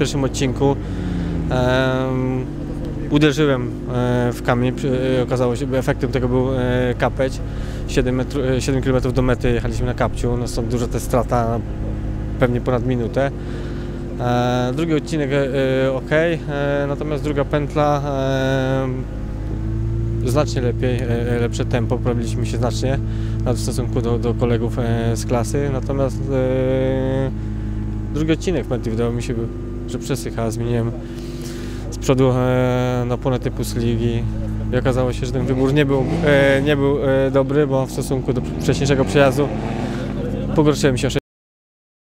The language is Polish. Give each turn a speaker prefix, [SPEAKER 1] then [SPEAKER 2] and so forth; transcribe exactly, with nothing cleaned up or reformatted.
[SPEAKER 1] pierwszym odcinku um, uderzyłem w kamień, okazało się, że efektem tego był kapeć. siedem kilometrów do mety jechaliśmy na kapciu, no stąd duża też strata, pewnie ponad minutę. Drugi odcinek ok, natomiast druga pętla znacznie lepiej, lepsze tempo, poprawiliśmy się znacznie w stosunku do, do kolegów z klasy, natomiast drugi odcinek pętli wydało mi się, że przesycha, zmieniłem z przodu e, na oponę typu Sligi i okazało się, że ten wybór nie był, e, nie był e, dobry, bo w stosunku do wcześniejszego przejazdu pogorszyłem się o